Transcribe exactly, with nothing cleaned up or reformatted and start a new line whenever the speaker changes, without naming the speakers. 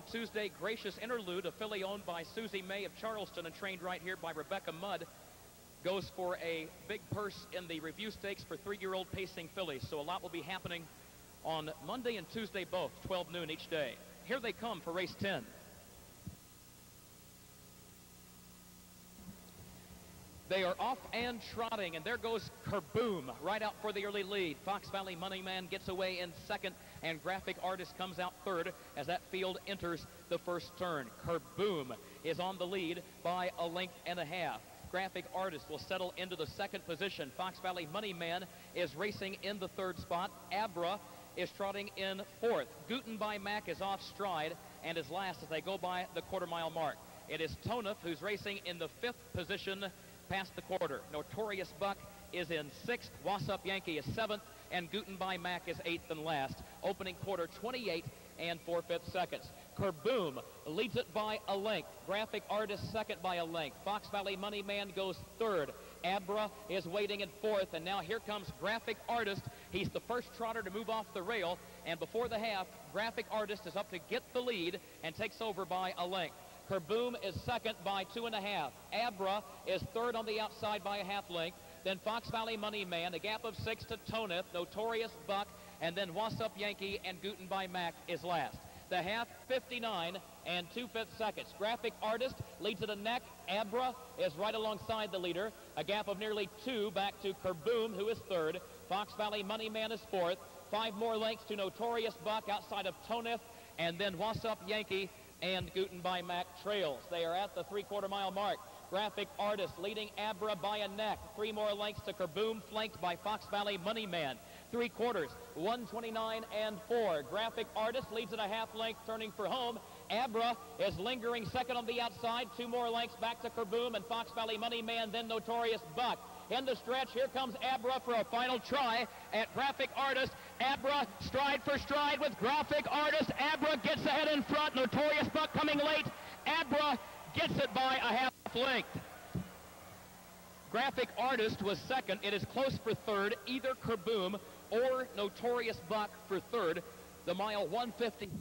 Tuesday, Gracious Interlude, a filly owned by Susie May of Charleston and trained right here by Rebecca Mudd, goes for a big purse in the Review Stakes for three-year-old pacing fillies. So a lot will be happening on Monday and Tuesday both, twelve noon each day. Here they come for race ten. They are off and trotting, and there goes Kerboom right out for the early lead. Fox Valley Moneyman gets away in second, and Graphic Artist comes out third as that field enters the first turn. Kerboom is on the lead by a length and a half. Graphic Artist will settle into the second position. Fox Valley Moneyman is racing in the third spot. Abra is trotting in fourth. Guten by Mac is off stride and is last as they go by the quarter mile mark. It is Tonif who's racing in the fifth position past the quarter. Notorious Buck is in sixth. Wassup Yankee is seventh, and Guten by Mac is eighth and last. Opening quarter, twenty-eight and four-fifths seconds. Kerboom leads it by a length. Graphic Artist second by a length. Fox Valley Moneyman goes third. Abra is waiting in fourth, and now here comes Graphic Artist. He's the first trotter to move off the rail, and before the half, Graphic Artist is up to get the lead and takes over by a length. Kerboom is second by two and a half. Abra is third on the outside by a half length. Then Fox Valley Moneyman, a gap of six to Tonif, Notorious Buck, and then Wassup Yankee and Guten by Mac is last. The half, fifty-nine and two-fifths seconds. Graphic Artist leads at a neck. Abra is right alongside the leader. A gap of nearly two back to Kerboom, who is third. Fox Valley Moneyman is fourth. Five more lengths to Notorious Buck outside of Tonif, and then Wassup Yankee and Guten by Mac trails. They are at the three-quarter mile mark. Graphic Artist leading Abra by a neck. Three more lengths to Kerboom, flanked by Fox Valley Moneyman. Three quarters, one twenty-nine and four. Graphic Artist leads at a half length, turning for home. Abra is lingering second on the outside. Two more lengths back to Kerboom and Fox Valley Moneyman, then Notorious Buck. In the stretch, here comes Abra for a final try at Graphic Artist. Abra stride for stride with Graphic Artist. Abra gets ahead in front. Notorious Buck coming late. Abra gets it by a half length. Graphic Artist was second. It is close for third. Either Kerboom or Notorious Buck for third. The mile one fifty.